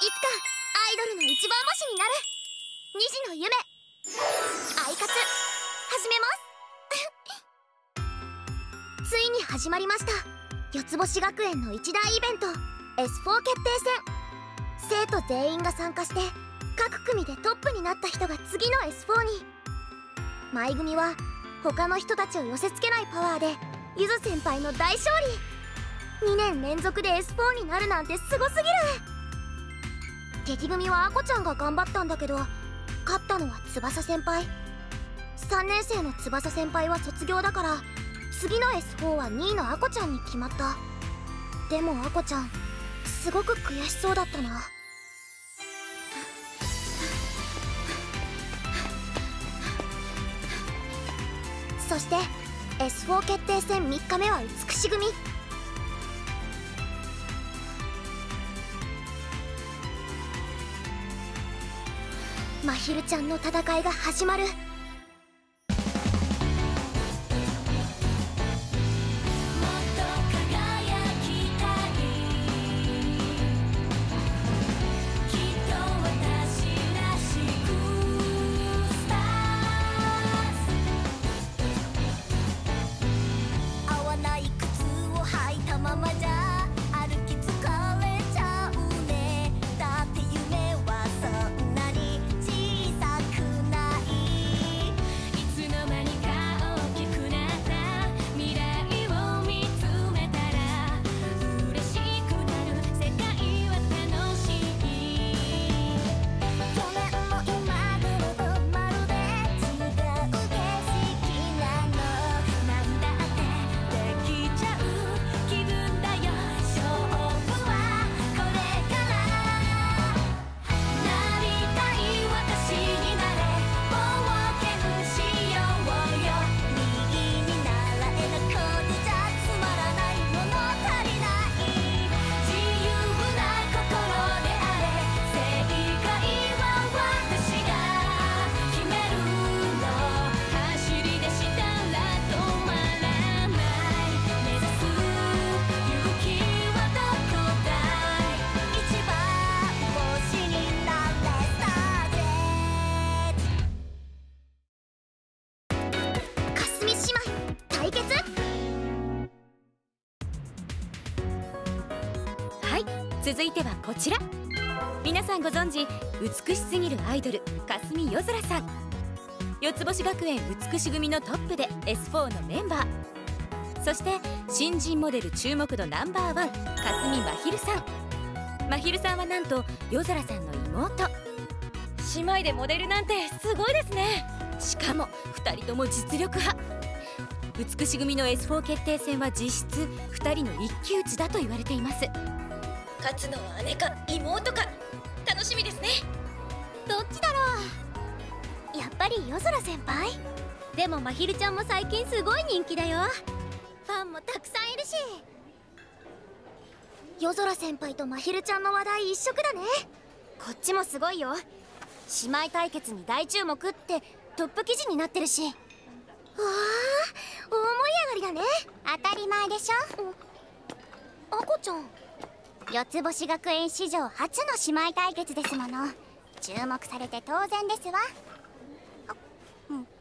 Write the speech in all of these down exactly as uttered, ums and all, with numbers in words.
アイドルの一番星になるにじの夢アイカツ始めますついに始まりました四つ星学園の一大イベント エスフォー 決定戦。生徒全員が参加して各組でトップになった人が次の エスフォー に。舞組は他の人たちを寄せつけないパワーでゆず先輩の大勝利。にねん連続で エスフォー になるなんてすごすぎる。敵組はあこちゃんが頑張ったんだけど勝ったのは翼先輩。さんねん生の翼先輩は卒業だから次の エスフォー はにいのあこちゃんに決まった。でもあこちゃんすごく悔しそうだったな。そして エスフォー 決定戦みっかめは美し組。まひるちゃんの戦いが始まる。 続いてはこちら。皆さんご存知美しすぎるアイドル霞夜空さん。四つ星学園美し組のトップで エスフォー のメンバー。そして新人モデル注目度ナンバーワン霞まひるさん。まひるさんはなんと夜空さんの妹。姉妹でモデルなんてすごいですね。しかもふたりとも実力派。美し組の エスフォー 決定戦は実質ふたりの一騎打ちだと言われています。勝つのは姉か妹か楽しみですね。 どっちだろう。やっぱり夜空先輩。でもまひるちゃんも最近すごい人気だよ。ファンもたくさんいるし。夜空先輩とまひるちゃんの話題一色だね。こっちもすごいよ。姉妹対決に大注目ってトップ記事になってるし。わあ大盛り上がりだね。当たり前でしょ。あこちゃん四つ星学園史上初の姉妹対決ですもの。注目されて当然ですわ。うんうん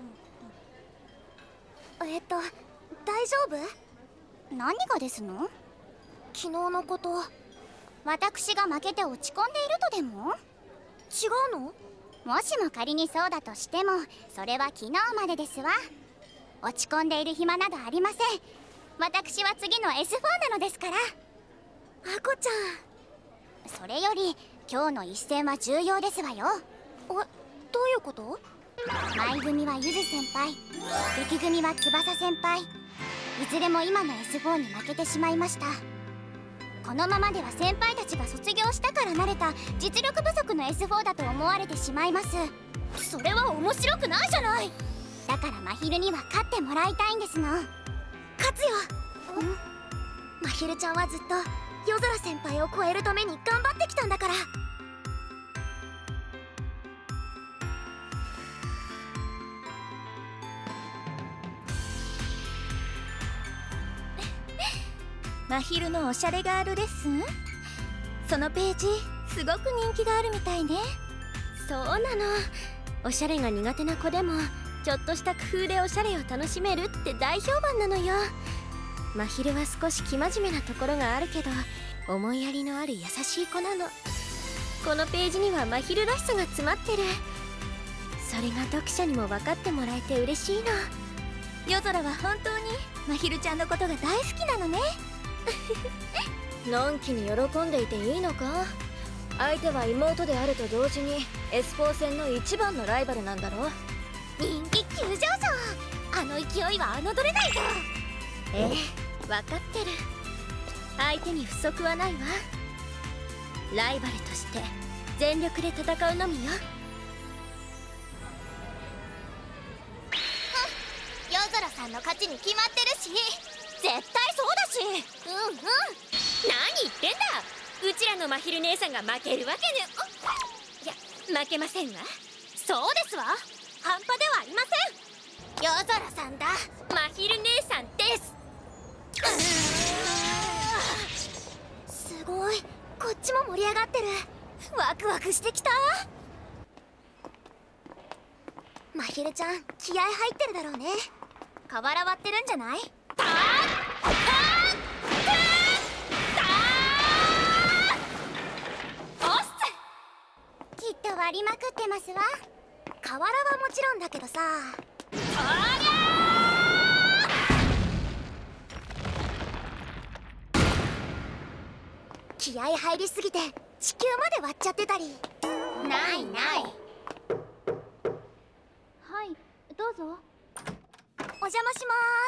うん、えっと大丈夫？何がですの？昨日のこと。私が負けて落ち込んでいるとでも？違うの？もしも仮にそうだとしてもそれは昨日までですわ。落ち込んでいる暇などありません。私は次の エスフォー なのですから。あこちゃん。それより今日の一戦は重要ですわよ。お、どういうこと？舞組はゆず先輩、劇組は翼先輩。いずれも今の エスフォー に負けてしまいました。このままでは先輩たちが卒業したからなれた実力不足の エスフォー だと思われてしまいます。それは面白くないじゃない。だからまひるには勝ってもらいたいんですの。勝つよ。まひるちゃんはずっと夜空先輩を超えるために頑張ってきたんだから。 まひるのおしゃれガールレッスン。そのページすごく人気があるみたいね。 そうなの。おしゃれが苦手な子でもちょっとした工夫でおしゃれを楽しめるって大評判なのよ。まひるは少し生真面目なところがあるけど思いやりのある優しい子なの。このページにはまひるらしさが詰まってる。それが読者にも分かってもらえて嬉しいの。 夜空は本当にまひるちゃんのことが大好きなのね。 のんきに喜んでいていいのか。相手は妹であると同時に エスフォー 戦の一番のライバルなんだろ。 人気急上昇。あの勢いは侮れないぞ。 ええ、分かってる。相手に不足はないわ。ライバルとして全力で戦うのみよ。 夜空さんの勝ちに決まってるし、絶対そうだし。うんうん。 何言ってんだ。うちらのまひる姉さんが負けるわけね。いや、負けませんわ。 そうですわ。半端ではありません。夜空さんだ。 まひる姉さんです。 すごい、こっちも盛り上がってる。ワクワクしてきた。まひるちゃん気合入ってるだろうね。瓦割ってるんじゃない？たーきっと割りまくってますわ。瓦はもちろんだけどさ。気合入りすぎて地球まで割っちゃってたり。ないない。はい、どうぞ。お邪魔し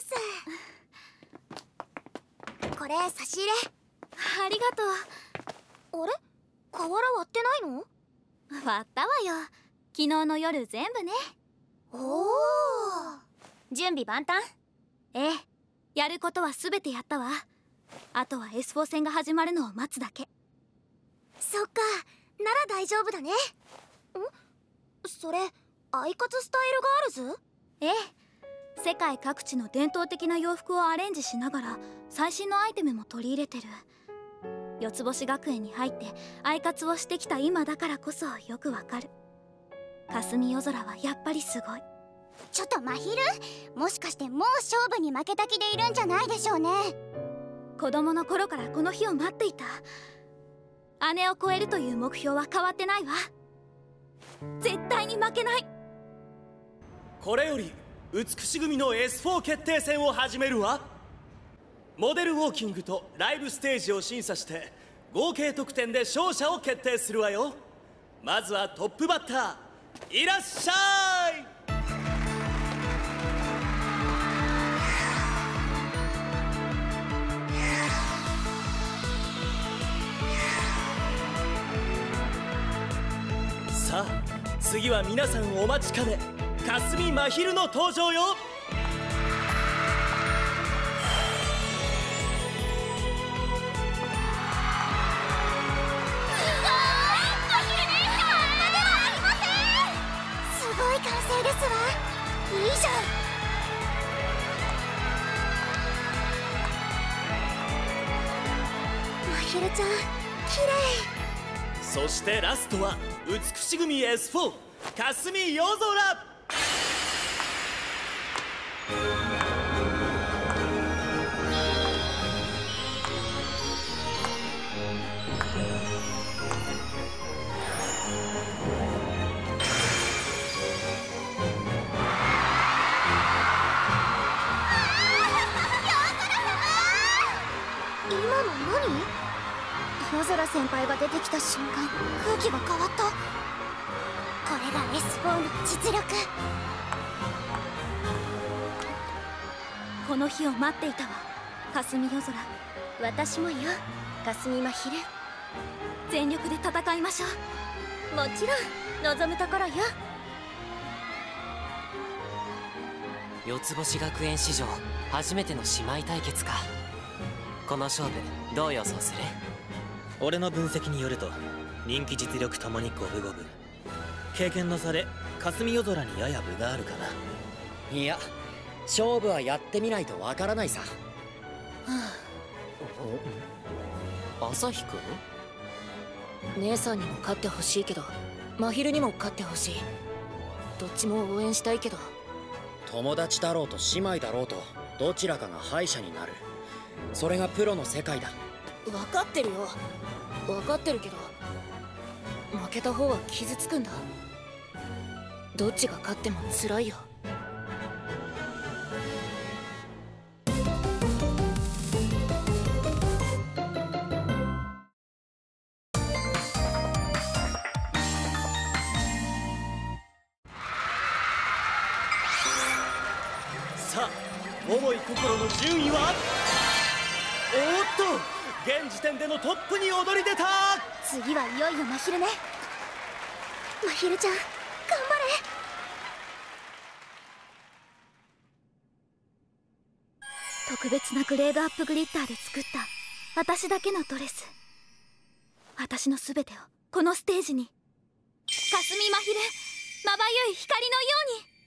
まーす。これ差し入れ。 ありがとう。あれ、瓦割ってないの？ 割ったわよ。昨日の夜全部ね。 おお。 準備万端。ええ、やることは全てやったわ。あとは エスフォー 戦が始まるのを待つだけ。 そっか、なら大丈夫だね。ん？それアイカツスタイルガールズ？ ええ、世界各地の伝統的な洋服をアレンジしながら最新のアイテムも取り入れてる。四つ星学園に入ってアイカツをしてきた今だからこそよくわかる。霞夜空はやっぱりすごい。 ちょっとまひる、もしかしてもう勝負に負けた気でいるんじゃないでしょうね。 子供の頃からこの日を待っていた。姉を超えるという目標は変わってないわ。絶対に負けない。 これより美し組の エスフォー 決定戦を始めるわ。モデルウォーキングとライブステージを審査して合計得点で勝者を決定するわよ。まずはトップバッター、いらっしゃい。さあ、次は皆さんお待ちかね、霞まひるの登場よ。 完成ですわ。いいじゃん。まひるちゃん、綺麗。 そしてラストは美し組 エスフォー 霞夜空。 夜空先輩が出てきた瞬間、空気が変わった。これが エスフォー の実力。 この日を待っていたわ、霞夜空。私もよ、霞まひる。全力で戦いましょう。もちろん望むところよ。 四つ星学園史上初めての姉妹対決か。この勝負どう予想する？ 俺の分析によると人気実力ともに五分五分。経験の差で霞夜空にやや分があるかな。 いや、勝負はやってみないとわからないさ。はあ、朝日くん？ 姉さんにも勝ってほしいけど真昼にも勝ってほしい。どっちも応援したいけど。 友達だろうと姉妹だろうとどちらかが敗者になる。それがプロの世界だ。 分かってるよ、分かってるけど負けた方は傷つくんだ。どっちが勝っても辛いよ。 さあ桃井心の順位はおーっと現時点でのトップに躍り出た。 次はいよいよ真昼ね。真昼ちゃん頑張れ。特別なグレードアップグリッターで作った私だけのドレス。私の全てをこのステージに。 かすみ真昼、まばゆい光のように。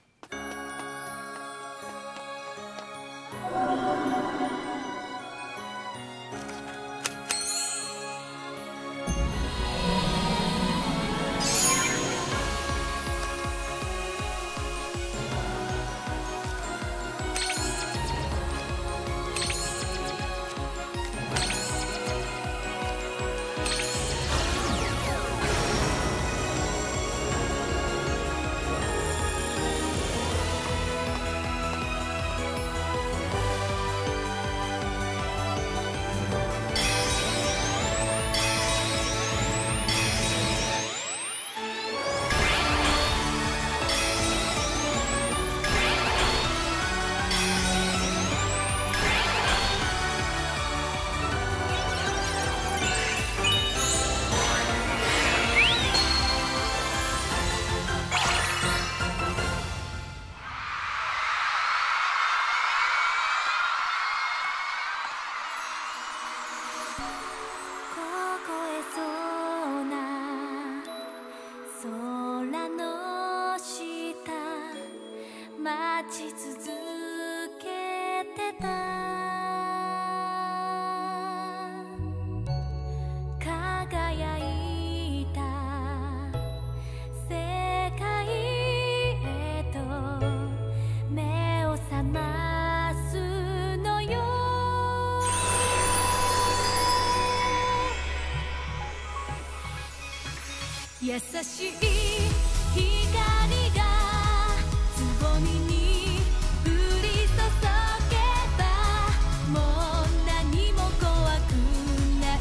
優しい光がつぼみに降り注げばもう何も怖くない。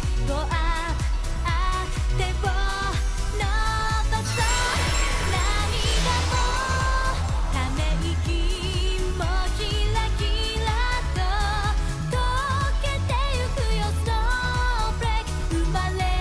ごああ手を伸ばそう。涙もため息もキラキラと溶けてゆくよ。スノーブレイク生まれ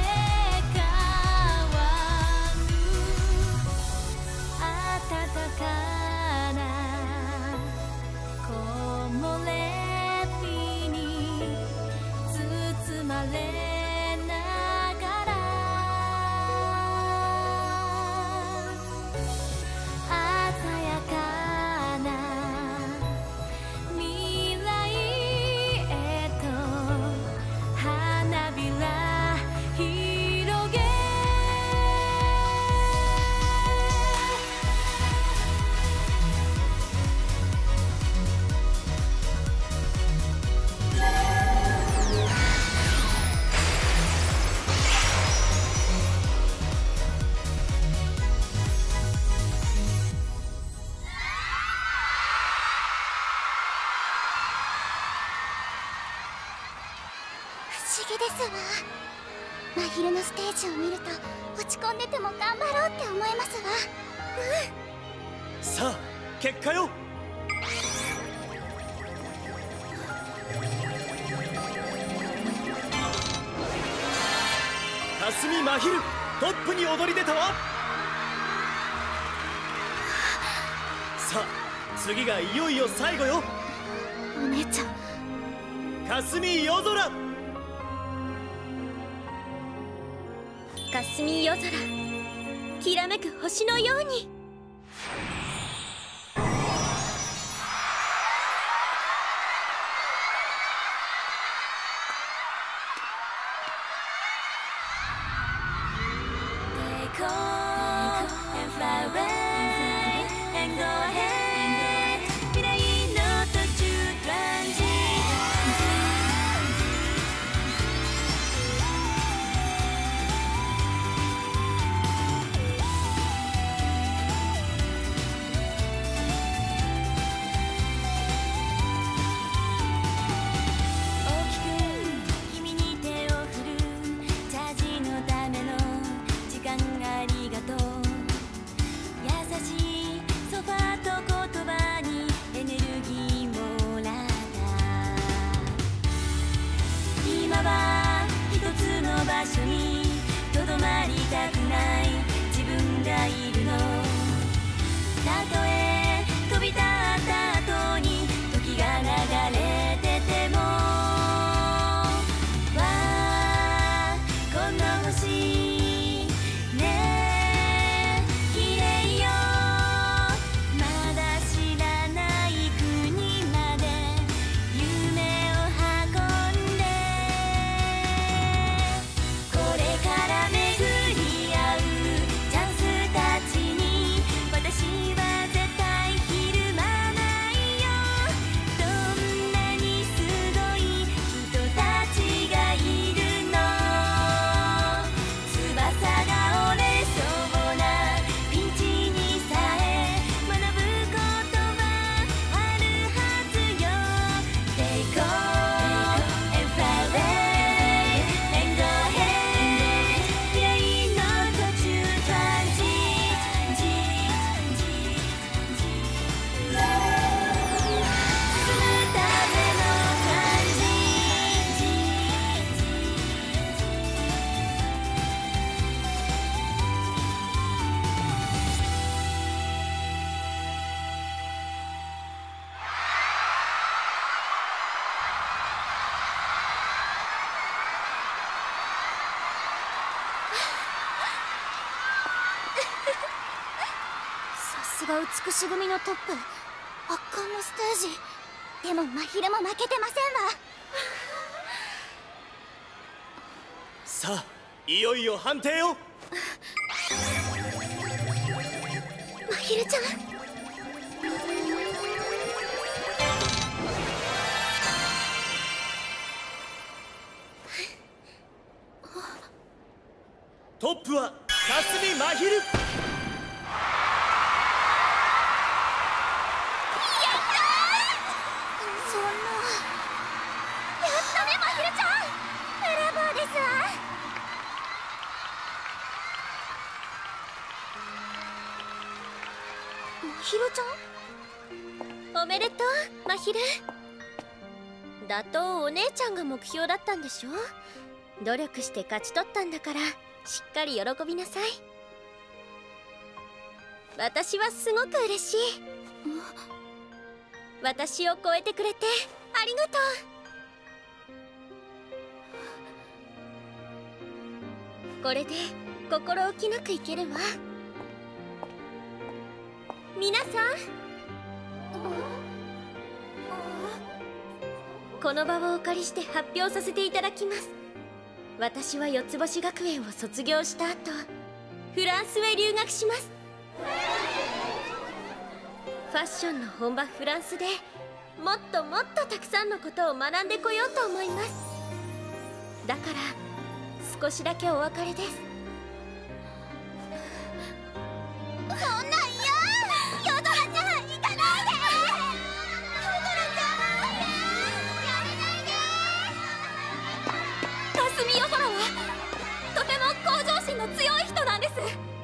不思議ですわ。真昼のステージを見ると落ち込んでても頑張ろうって思いますわ。 うん。さあ結果よ。かすみ真昼トップに躍り出たわ。さあ次がいよいよ最後よ。 お姉ちゃん。 かすみ夜空。 かすみ夜空、きらめく星のように。 しねえ綺麗よまだ知らない国まで夢を運んでこれから巡り合うチャンスたちに私は絶対ひるまないよどんなにすごい人たちがいるの翼が折れそうなピンチにさえ学ぶことはあるはずよ Take off and fly away and go ahead 未来の途中 Transit 進むための感じさすが美し組のトップ、圧巻のステージ。でも真昼も負けてませんわ。 さあいよいよ判定を。 真昼ちゃん、 トップは霞真昼。 そんな。やったね真昼ちゃん、ブラボーですわ。真昼ちゃん、 おめでとうまひる。打倒お姉ちゃんが目標だったんでしょ。努力して勝ち取ったんだからしっかり喜びなさい。私はすごく嬉しい。私を超えてくれてありがとう。これで心置きなくいけるわ。皆さん、この場をお借りして発表させていただきます。私は四つ星学園を卒業した後フランスへ留学します。ファッションの本場フランスでもっともっとたくさんのことを学んでこようと思います。だから少しだけお別れです。 そんなん嫌。夜空ちゃん行かないで。夜空ちゃん、やめないで。 霞夜空はとても向上心の強い人なんです。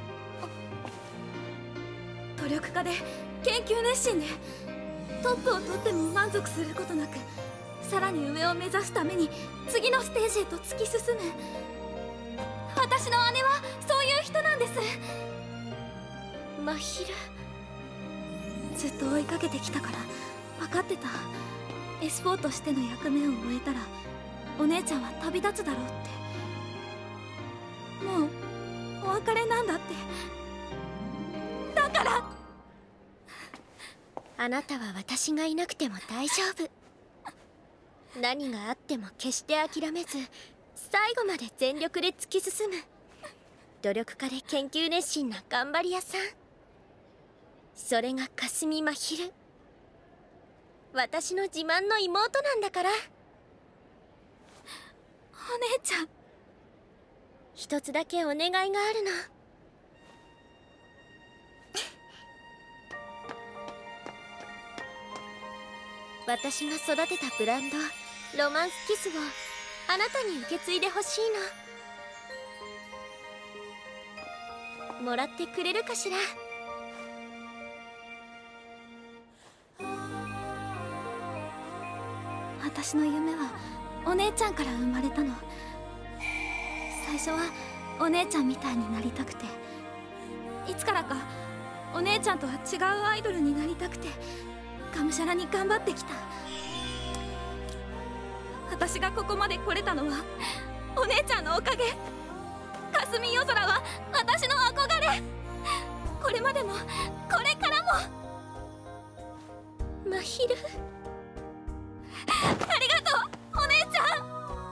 努力家で研究熱心でトップを取っても満足することなくさらに上を目指すために次のステージへと突き進む。私の姉はそういう人なんです。 真昼、 ずっと追いかけてきたから分かってた。 エスフォー としての役目を終えたらお姉ちゃんは旅立つだろうって。もうお別れなんだって。だからあなたは私がいなくても大丈夫。何があっても決して諦めず最後まで全力で突き進む努力家で研究熱心な頑張り屋さん。それが霞真昼、私の自慢の妹なんだから。 お姉ちゃん、 一つだけお願いがあるの。私が育てたブランドロマンスキスをあなたに受け継いでほしいの。もらってくれるかしら。 私の夢はお姉ちゃんから生まれたの。最初はお姉ちゃんみたいになりたくて、いつからかお姉ちゃんとは違うアイドルになりたくてがむしゃらに頑張ってきた。私がここまで来れたのはお姉ちゃんのおかげ。 これまでもこれからも。まひる、ありがとうお姉ちゃん。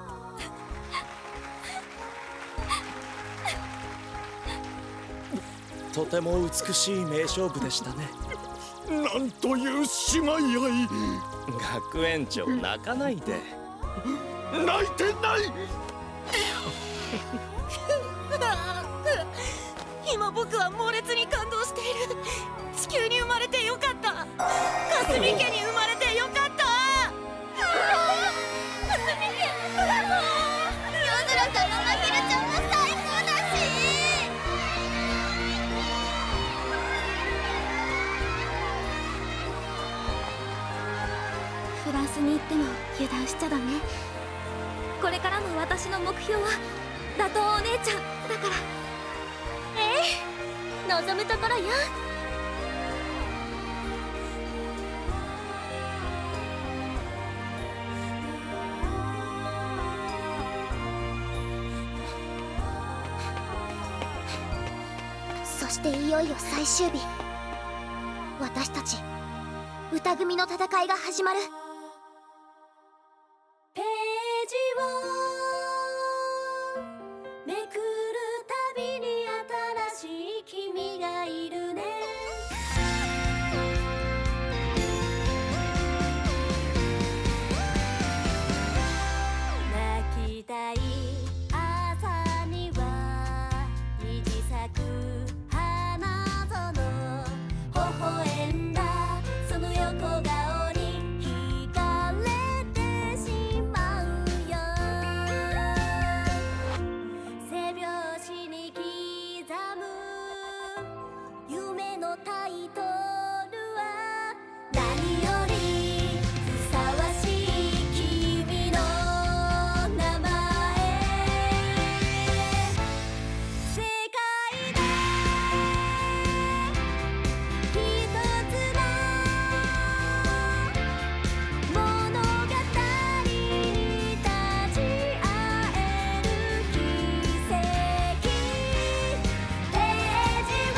とても美しい名勝負でしたね。 なんという姉妹愛。 学園長泣かないで。 泣いてない。 今僕は猛烈に感動している。地球に生まれてよかった。かすみ家に生まれてよかった。かすみ家、夜空さんもまひるちゃんも最高だし。 フランスに行っても油断しちゃダメ。これからの私の目標は打倒お姉ちゃんだから。ええ、望むところよ。 そしていよいよ最終日、私たち歌組の戦いが始まる。 ページをめくるたびに新しい君がいるね。泣きたい朝には虹咲く花園、微笑んだその横顔に惹かれてしまうよ。背拍子に刻む夢のタイトルは何よりふさわしい君の名前。世界で一つの物語に立ち会える奇跡。ページを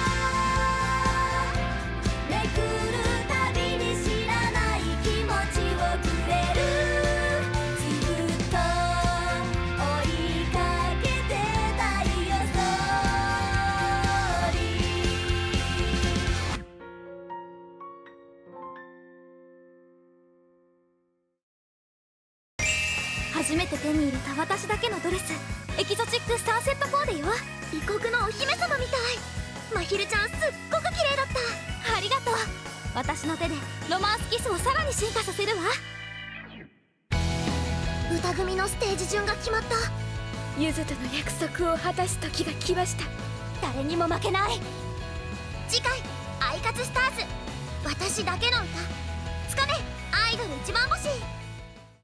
めくるたびに知らない気持ちをくれる。ずっと追いかけてたいよストーリー。 初めて手に入れた私だけのドレス、エキゾチックサンセットコーデよ。異国のお姫様みたい。まひるちゃんすっごく綺麗だった。ありがとう。私の手でロマンスキスをさらに進化させるわ。 歌組のステージ順が決まった。 ゆずとの約束を果たす時が来ました。誰にも負けない。 次回「アイカツスターズ」私だけの歌つかねアイドル一番星。